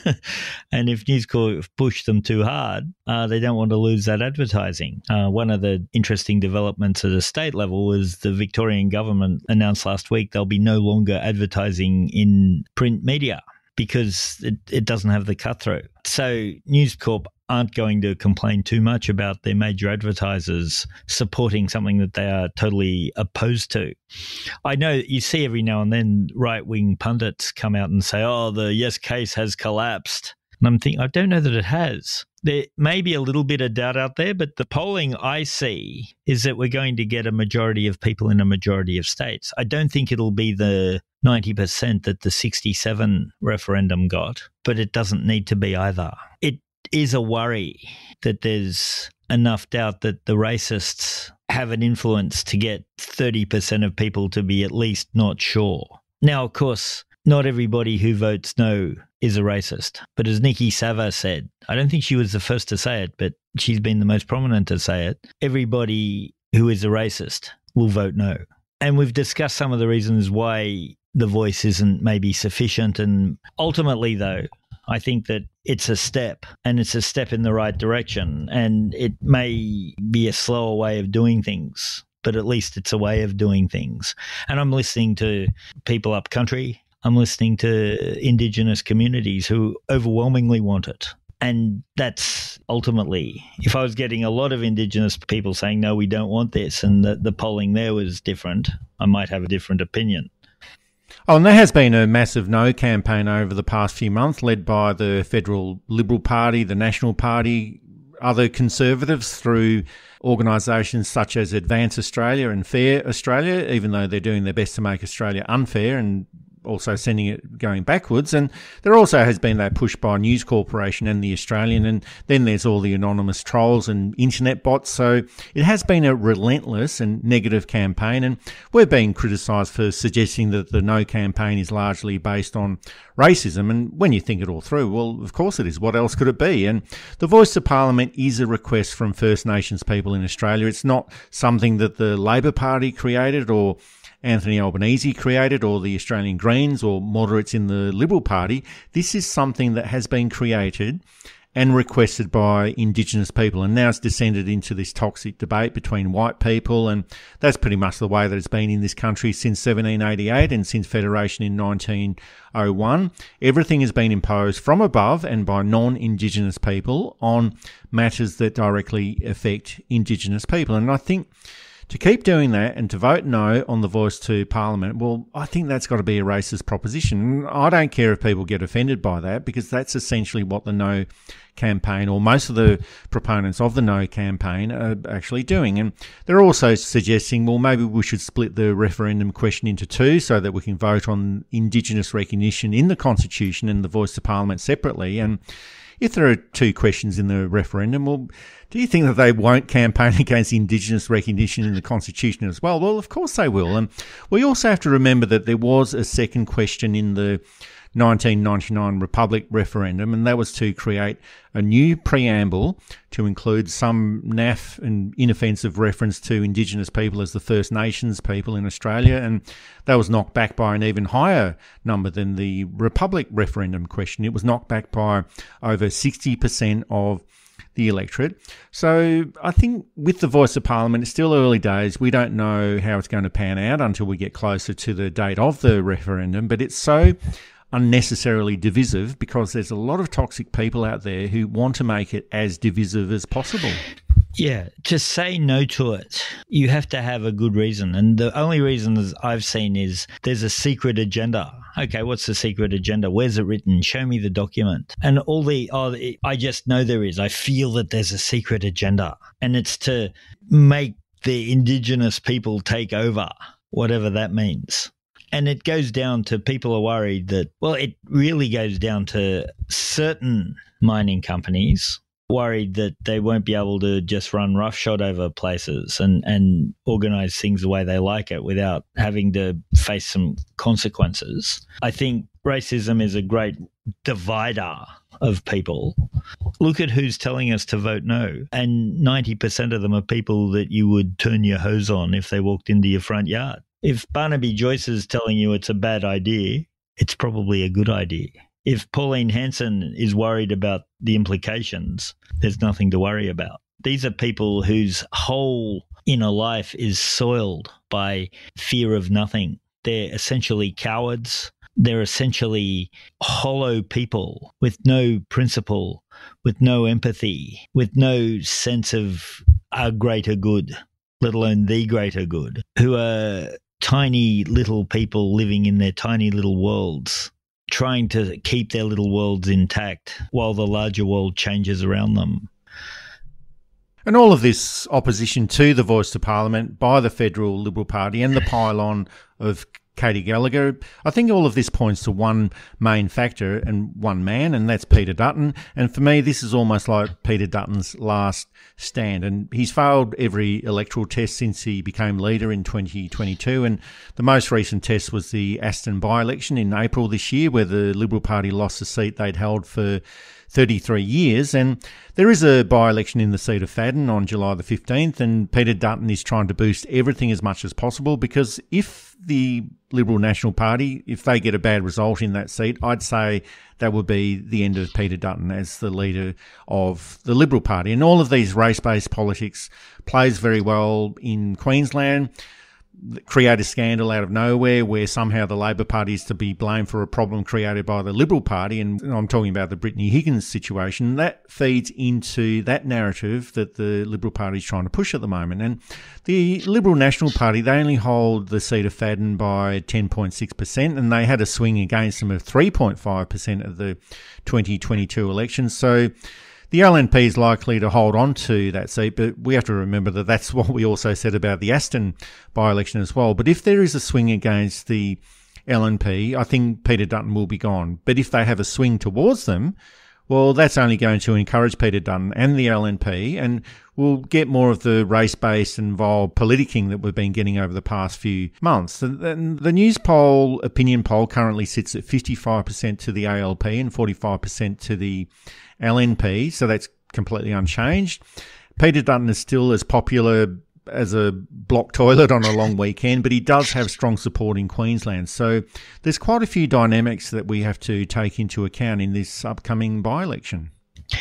And if News Corp push them too hard, uh, they don't want to lose that advertising. Uh, one of the interesting developments at a state level was the Victorian government announced last week they'll be no longer advertising in print media because it, it doesn't have the cut-through. So News Corp aren't going to complain too much about their major advertisers supporting something that they are totally opposed to. I know you see every now and then right-wing pundits come out and say, oh, the Yes case has collapsed. And I'm thinking, I don't know that it has. There may be a little bit of doubt out there, but the polling I see is that we're going to get a majority of people in a majority of states. I don't think it'll be the ninety percent that the sixty-seven referendum got, but it doesn't need to be either. It is a worry that there's enough doubt that the racists have an influence to get thirty percent of people to be at least not sure. Now, of course, not everybody who votes no is a racist. But as Nikki Sava said, I don't think she was the first to say it, but she's been the most prominent to say it, everybody who is a racist will vote no. And we've discussed some of the reasons why the voice isn't maybe sufficient. And ultimately, though, I think that it's a step, and it's a step in the right direction. And it may be a slower way of doing things, but at least it's a way of doing things. And I'm listening to people up country. I'm listening to Indigenous communities who overwhelmingly want it. And that's ultimately, if I was getting a lot of Indigenous people saying, no, we don't want this, and the, the polling there was different, I might have a different opinion. Oh, and there has been a massive no campaign over the past few months, led by the Federal Liberal Party, the National Party, other Conservatives through organisations such as Advance Australia and Fair Australia, even though they're doing their best to make Australia unfair and also sending it going backwards. And there also has been that push by News Corporation and The Australian, and then there's all the anonymous trolls and internet bots. So it has been a relentless and negative campaign, and we're being criticised for suggesting that the no campaign is largely based on racism. And when you think it all through, well, of course it is. What else could it be? And the Voice to Parliament is a request from First Nations people in Australia. It's not something that the Labor Party created or Anthony Albanese created, or the Australian Greens or moderates in the Liberal Party. This is something that has been created and requested by Indigenous people, and now it's descended into this toxic debate between white people, and that's pretty much the way that it's been in this country since seventeen eighty-eight and since Federation in nineteen oh one. Everything has been imposed from above and by non-Indigenous people on matters that directly affect Indigenous people. And I think to keep doing that and to vote no on the Voice to Parliament, well, I think that's got to be a racist proposition. I don't care if people get offended by that, because that's essentially what the no campaign, or most of the proponents of the no campaign, are actually doing. And they're also suggesting, well, maybe we should split the referendum question into two so that we can vote on Indigenous recognition in the Constitution and the Voice to Parliament separately. And if there are two questions in the referendum, well, do you think that they won't campaign against Indigenous recognition in the Constitution as well? Well, of course they will. And we also have to remember that there was a second question in the nineteen ninety-nine Republic referendum, and that was to create a new preamble to include some naff and inoffensive reference to Indigenous people as the First Nations people in Australia, and that was knocked back by an even higher number than the Republic referendum question. It was knocked back by over sixty percent of the electorate. So I think with the Voice of Parliament, it's still early days. We don't know how it's going to pan out until we get closer to the date of the referendum, but it's so unnecessarily divisive because there's a lot of toxic people out there who want to make it as divisive as possible. Yeah, to say no to it, you have to have a good reason. And the only reason I've seen is there's a secret agenda. Okay, what's the secret agenda? Where's it written? Show me the document. And all the, oh, I just know there is. I feel that there's a secret agenda. And it's to make the Indigenous people take over, whatever that means. And it goes down to people are worried that, well, it really goes down to certain mining companies worried that they won't be able to just run roughshod over places and, and organise things the way they like it without having to face some consequences. I think racism is a great divider of people. Look at who's telling us to vote no. And ninety percent of them are people that you would turn your hose on if they walked into your front yard. If Barnaby Joyce is telling you it's a bad idea, it's probably a good idea. If Pauline Hanson is worried about the implications, there's nothing to worry about. These are people whose whole inner life is soiled by fear of nothing. They're essentially cowards. They're essentially hollow people with no principle, with no empathy, with no sense of a greater good, let alone the greater good, who are tiny little people living in their tiny little worlds, trying to keep their little worlds intact while the larger world changes around them. And all of this opposition to the Voice to Parliament by the Federal Liberal Party and the pile-on of Katy Gallagher, I think all of this points to one main factor and one man, and that's Peter Dutton. And for me, this is almost like Peter Dutton's last stand. And he's failed every electoral test since he became leader in twenty twenty-two. And the most recent test was the Aston by-election in April this year, where the Liberal Party lost a seat they'd held for thirty-three years. And there is a by-election in the seat of Fadden on July the fifteenth, and Peter Dutton is trying to boost everything as much as possible, because if the Liberal National Party, if they get a bad result in that seat, I'd say that would be the end of Peter Dutton as the leader of the Liberal Party. And all of these race-based politics plays very well in Queensland. Create a scandal out of nowhere where somehow the Labor Party is to be blamed for a problem created by the Liberal Party, and I'm talking about the Brittany Higgins situation. That feeds into that narrative that the Liberal Party is trying to push at the moment. And the Liberal National Party, they only hold the seat of Fadden by ten point six percent, and they had a swing against them of three point five percent at the twenty twenty-two elections. So the L N P is likely to hold on to that seat, but we have to remember that that's what we also said about the Aston by-election as well. But if there is a swing against the L N P, I think Peter Dutton will be gone. But if they have a swing towards them, well, that's only going to encourage Peter Dutton and the L N P, and we'll get more of the race-based and vile politicking that we've been getting over the past few months. The, the news poll, opinion poll, currently sits at fifty-five percent to the A L P and forty-five percent to the L N P, so that's completely unchanged. Peter Dutton is still as popular as a block toilet on a long weekend, but he does have strong support in Queensland. So there's quite a few dynamics that we have to take into account in this upcoming by-election.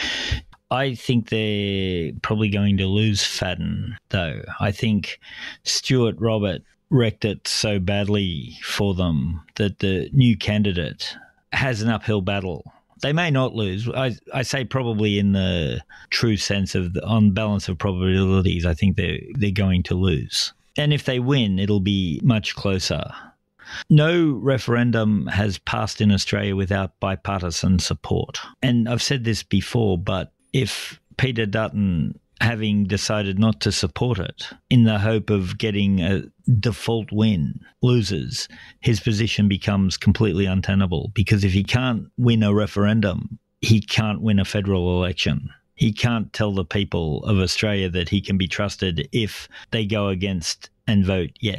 I think they're probably going to lose Fadden, though. I think Stuart Robert wrecked it so badly for them that the new candidate has an uphill battle. They may not lose. I, I say probably in the true sense of the, on balance of probabilities, I think they're, they're going to lose. And if they win, it'll be much closer. No referendum has passed in Australia without bipartisan support. And I've said this before, but if Peter Dutton, having decided not to support it in the hope of getting a default win, loses, his position becomes completely untenable, because if he can't win a referendum, he can't win a federal election. He can't tell the people of Australia that he can be trusted if they go against and vote yes.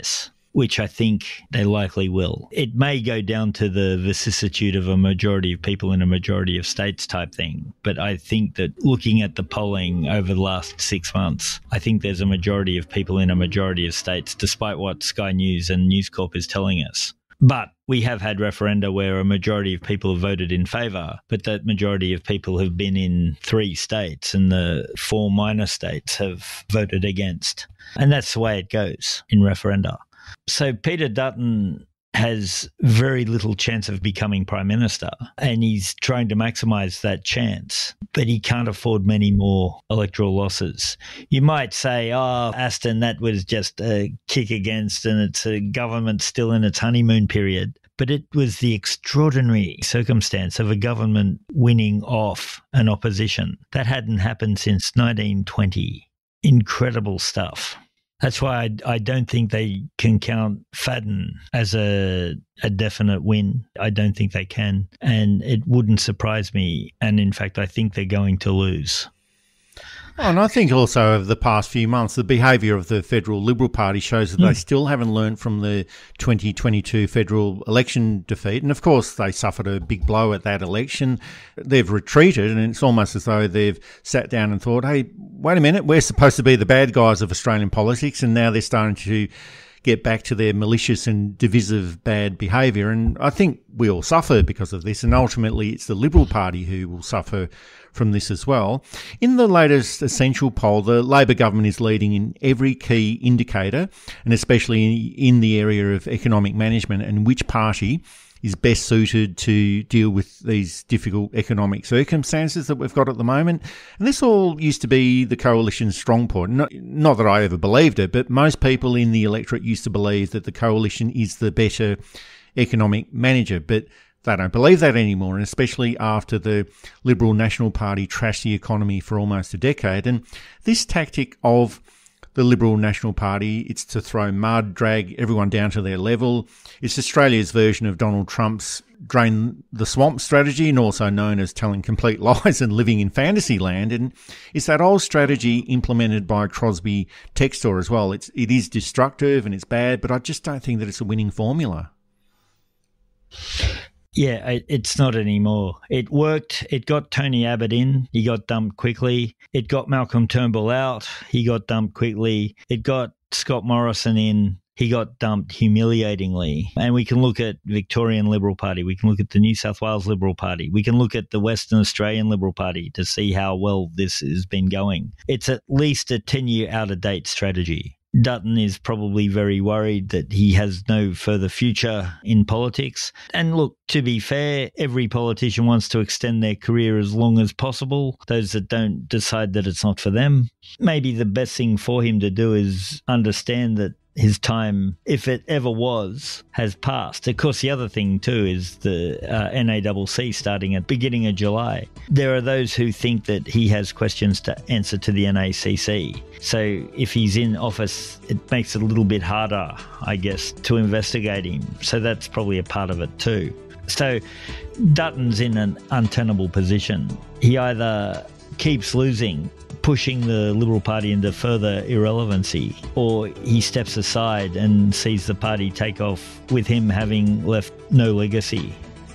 which I think they likely will. It may go down to the vicissitude of a majority of people in a majority of states type thing, but I think that looking at the polling over the last six months, I think there's a majority of people in a majority of states, despite what Sky News and News Corp is telling us. But we have had referenda where a majority of people have voted in favour, but that majority of people have been in three states and the four minor states have voted against. And that's the way it goes in referenda. So Peter Dutton has very little chance of becoming Prime Minister, and he's trying to maximise that chance, but he can't afford many more electoral losses. You might say, oh, Aston, that was just a kick against and it's a government still in its honeymoon period. But it was the extraordinary circumstance of a government winning off an opposition. That hadn't happened since nineteen twenty. Incredible stuff. That's why I, I don't think they can count Fadden as a, a definite win. I don't think they can. And it wouldn't surprise me. And in fact, I think they're going to lose. Oh, and I think also over the past few months, the behaviour of the federal Liberal Party shows that mm. they still haven't learned from the twenty twenty-two federal election defeat. And of course, they suffered a big blow at that election. They've retreated, and it's almost as though they've sat down and thought, hey, wait a minute, we're supposed to be the bad guys of Australian politics, and now they're starting to get back to their malicious and divisive bad behaviour. And I think we all suffer because of this, and ultimately it's the Liberal Party who will suffer from this as well. In the latest Essential poll, the Labor government is leading in every key indicator, and especially in the area of economic management and which party is best suited to deal with these difficult economic circumstances that we've got at the moment. And this all used to be the coalition's strong point. Not, not that I ever believed it, but most people in the electorate used to believe that the coalition is the better economic manager. But they don't believe that anymore, and especially after the Liberal National Party trashed the economy for almost a decade. And this tactic of the Liberal National Party, it's to throw mud, drag everyone down to their level. It's Australia's version of Donald Trump's drain the swamp strategy, and also known as telling complete lies and living in fantasy land. And it's that old strategy implemented by Crosby Textor as well. It's, it is destructive and it's bad, but I just don't think that it's a winning formula. Yeah, it's not anymore. It worked. It got Tony Abbott in. He got dumped quickly. It got Malcolm Turnbull out. He got dumped quickly. It got Scott Morrison in. He got dumped humiliatingly. And we can look at Victorian Liberal Party. We can look at the New South Wales Liberal Party. We can look at the Western Australian Liberal Party to see how well this has been going. It's at least a ten-year out-of-date strategy. Dutton is probably very worried that he has no further future in politics. And look, to be fair, every politician wants to extend their career as long as possible. Those that don't decide that it's not for them. Maybe the best thing for him to do is understand that his time, if it ever was, has passed. Of course, the other thing too is the uh, N A C C starting at the beginning of July. There are those who think that he has questions to answer to the N A C C. So if he's in office, it makes it a little bit harder, I guess, to investigate him. So that's probably a part of it too. So Dutton's in an untenable position. He either keeps losing, pushing the Liberal Party into further irrelevancy, or he steps aside and sees the party take off with him having left no legacy.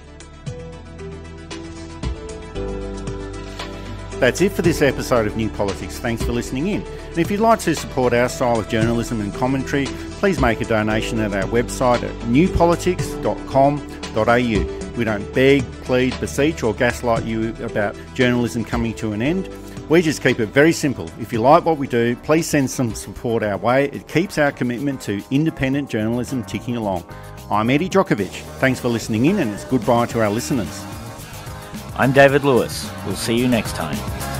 That's it for this episode of New Politics. Thanks for listening in. And if you'd like to support our style of journalism and commentary, please make a donation at our website at new politics dot com dot a u. We don't beg, plead, beseech or gaslight you about journalism coming to an end. We just keep it very simple. If you like what we do, please send some support our way. It keeps our commitment to independent journalism ticking along. I'm Eddie Djokovic. Thanks for listening in, and it's goodbye to our listeners. I'm David Lewis. We'll see you next time.